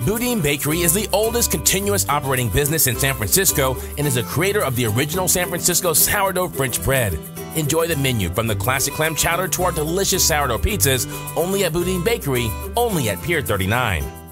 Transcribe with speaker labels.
Speaker 1: Boudin Bakery is the oldest continuous operating business in San Francisco and is a creator of the original San Francisco sourdough French bread. Enjoy the menu from the classic clam chowder to our delicious sourdough pizzas, only at Boudin Bakery, only at Pier 39.